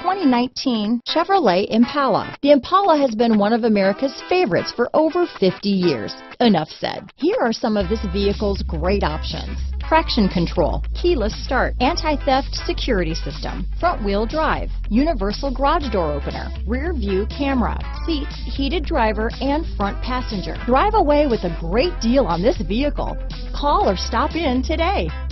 2019 Chevrolet Impala. The Impala has been one of America's favorites for over 50 years. Enough said. Here are some of this vehicle's great options: traction control, keyless start, anti-theft security system, front wheel drive, universal garage door opener, rear view camera, seats heated driver and front passenger. Drive away with a great deal on this vehicle. Call or stop in today.